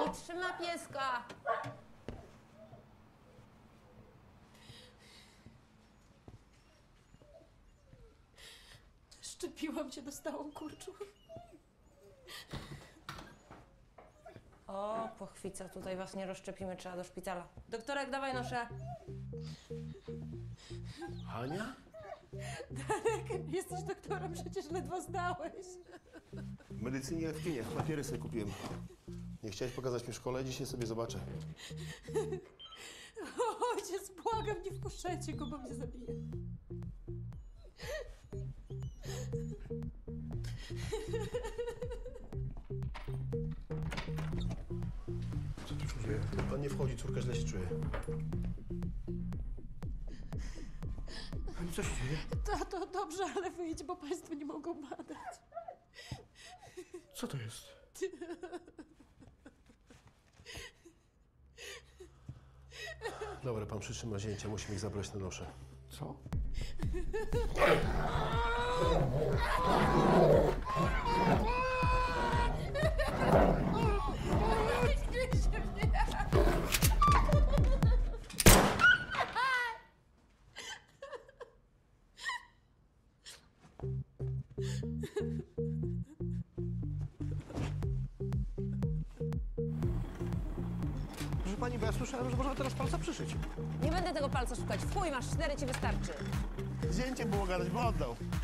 Trzyma pieska! Szczepiłam cię, dostałam kurczu. O, pochwica, tutaj was nie rozszczepimy, trzeba do szpitala. Doktorek, dawaj noszę. Hania? Darek, jesteś doktorem, przecież ledwo zdałeś. W medycynie w kinie. Papiery sobie kupiłem. Nie chciałeś pokazać mi w szkole? Dzisiaj sobie zobaczę. Ojciec, błagam, nie wpuszczajcie go, bo mnie zabije. Co tu się dzieje? Pan nie wchodzi, córka źle się czuje. Pani, co się dzieje? Tato, dobrze, ale wyjdź, bo państwo nie mogą badać. Co to jest? Dobra, pan przytrzyma zięcia, musimy ich zabrać na noszę. Co? Proszę pani, bo ja słyszałem, że możemy teraz palca przyszyć. Nie będę tego palca szukać. W chuj masz, 4 ci wystarczy. Zdjęcie było gadać, bo oddał.